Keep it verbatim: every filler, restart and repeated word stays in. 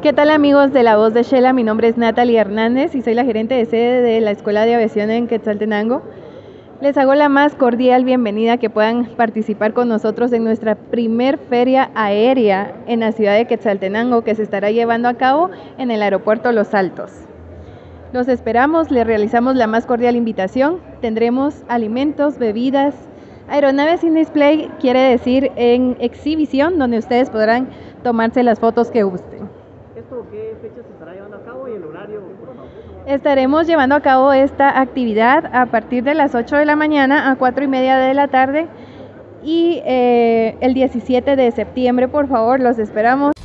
¿Qué tal, amigos de La Voz de Shela? Mi nombre es Natalie Hernández y soy la gerente de sede de la Escuela de Aviación en Quetzaltenango. Les hago la más cordial bienvenida, que puedan participar con nosotros en nuestra primer feria aérea en la ciudad de Quetzaltenango, que se estará llevando a cabo en el aeropuerto Los Altos. Los esperamos, les realizamos la más cordial invitación. Tendremos alimentos, bebidas, aeronaves in display, quiere decir en exhibición, donde ustedes podrán tomarse las fotos que gusten. ¿Esto qué fecha se estará llevando a cabo y el horario, por favor? Estaremos llevando a cabo esta actividad a partir de las ocho de la mañana a cuatro y media de la tarde y eh, el diecisiete de septiembre, por favor, los esperamos.